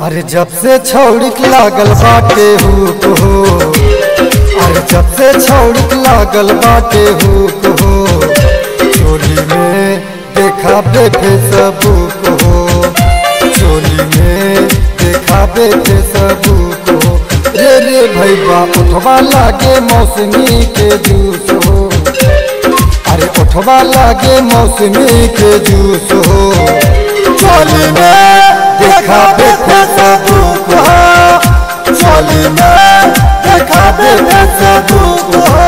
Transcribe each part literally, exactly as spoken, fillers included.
अरे जब से छौड़िक लागल बाटे हुक हो, अरे जब से छौड़िक लागल बाटे हुक हो, चोली में देखा बेटे सबूक हो, चोली में देखा बेटे सबूक हो। रे रे भैया उठवा लागे मौसमी के जूस हो, अरे उठवा लागे मौसमी के जूस हो, चोली में देखा बेटे सबूक हो, चोली में देखा बेटे सबूक हो।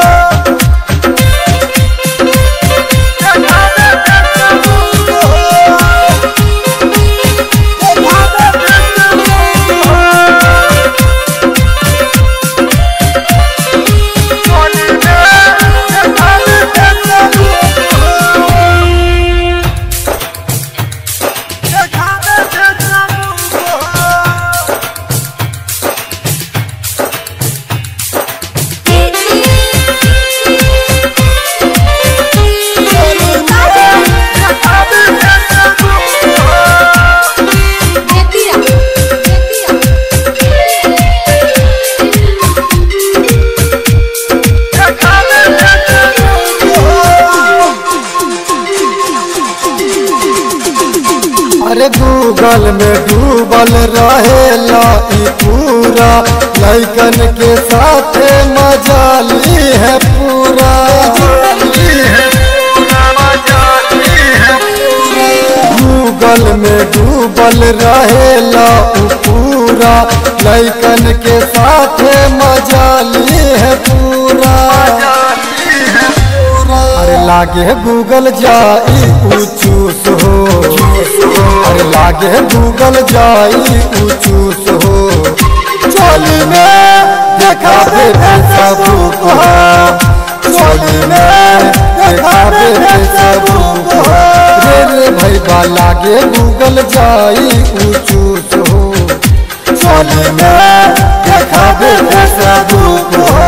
अरे गूगल में डूबल रहेला ई पूरा, लइकन के साथ मजा ली है पूरा, गूगल में डूबल रहेला ई पूरा, लइकन के साथ मजा ली है पूरा। अरे लागे गूगल जाई ऊंचूस हो, अरे लागे गूगल जाई ऊंचूस हो, चोली में देखा बेटे सबूक हो, चोली में देखा बेटे सबूक हो। रे रे भैया लागे गूगल जाई ऊंचूस हो, चोली में देखा बेटे सबूक हो।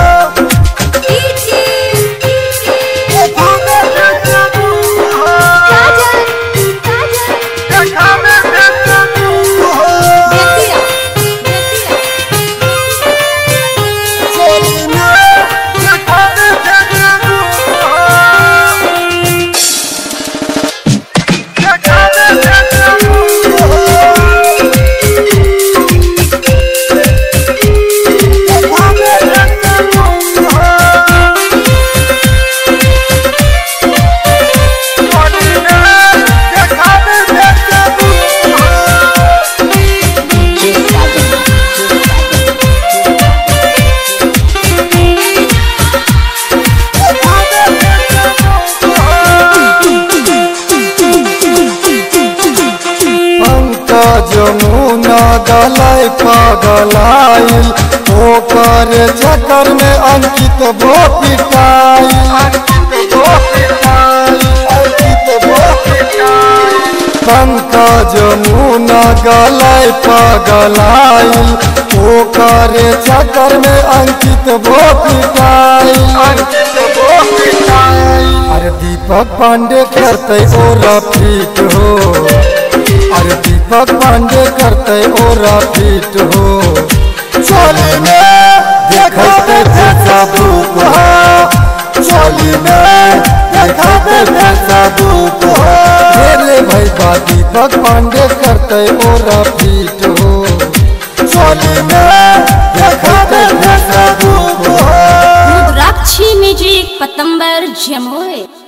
जमुना गलाई पगलाइल, ओकर चक्कर में अंकित वो पिटाई, पंकज जमुना गलाई पगलाइल, ओकर चक्कर में अंकित वो पिटाई। अरे दीपक पांडे करते ओरा फीट हो, अरे दीपक पांडे करते ओरा फीट हो, चोली में देखते थे सबूक हो, चोली में देखते थे सबूक हो। मेरे भैया दीपक पांडे करते ओरा फीट हो, चोली में देखते थे सबूक हो। रुद्राक्षी म्यूजिक पतंबर जमुई।